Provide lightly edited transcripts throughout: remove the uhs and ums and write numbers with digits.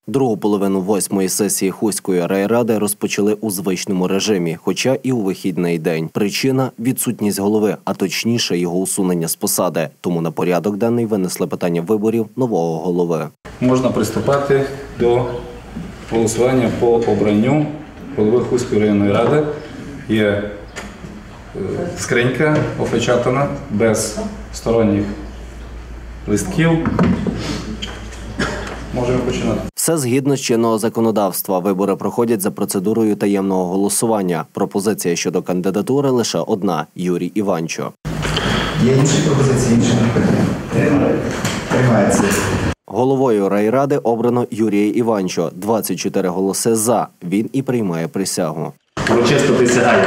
Другу половину 8-ї сесії Хуської райради розпочали у звичному режимі, хоча і у вихідний день. Причина – відсутність голови, а точніше його усунення з посади. Тому на порядок денний винесли питання виборів нового голови. Можна приступати до голосування по обранню голови Хуської районної ради. Є скринька опечатана, без сторонніх листків. Можемо починати. Все згідно з чинного законодавства. Вибори проходять за процедурою таємного голосування. Пропозиція щодо кандидатури лише одна – Юрій Іванчо. Є інші пропозиції, інші питання? Приймається. Головою райради обрано Юрія Іванчо. 24 голоси «за». Він і приймає присягу. Урочисто присягаю,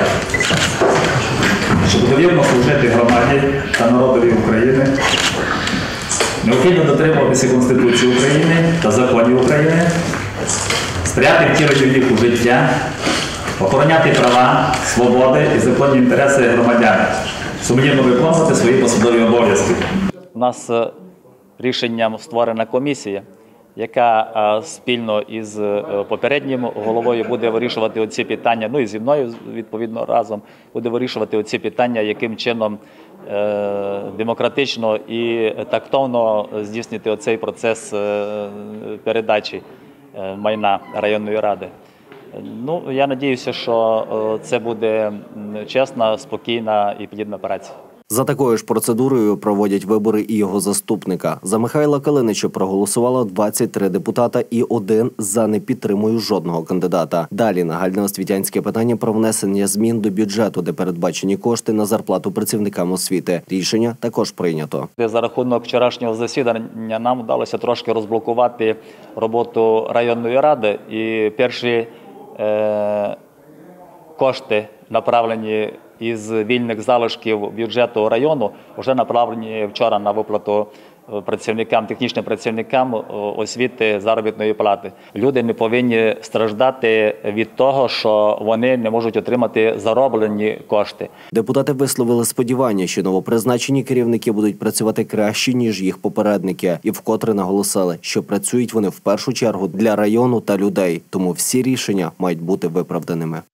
що буду вірно служити громаді та народові України, необхідно дотримуватися Конституції України та законів України, сприяти втіленню їх у життя, охороняти права, свободи і законні інтереси громадян, сумлінно виконувати свої посадові обов'язки. У нас рішенням створена комісія, яка спільно із попереднім головою буде вирішувати оці питання, ну і зі мною, відповідно, разом буде вирішувати оці питання, яким чином демократично і тактовно здійснити оцей процес передачі майна районної ради. Ну, я сподіваюся, що це буде чесна, спокійна і плідна праця. За такою ж процедурою проводять вибори і його заступника. За Михайла Калинича проголосувало 23 депутата і один «за» не підтримує жодного кандидата. Далі нагальне освітянське питання про внесення змін до бюджету, де передбачені кошти на зарплату працівникам освіти. Рішення також прийнято. За рахунок вчорашнього засідання нам вдалося трошки розблокувати роботу районної ради і перші кошти, направлені із вільних залишків бюджету району, вже направлені вчора на виплату працівникам, технічним працівникам освіти заробітної плати. Люди не повинні страждати від того, що вони не можуть отримати зароблені кошти. Депутати висловили сподівання, що новопризначені керівники будуть працювати краще, ніж їх попередники. І вкотре наголосили, що працюють вони в першу чергу для району та людей. Тому всі рішення мають бути виправданими.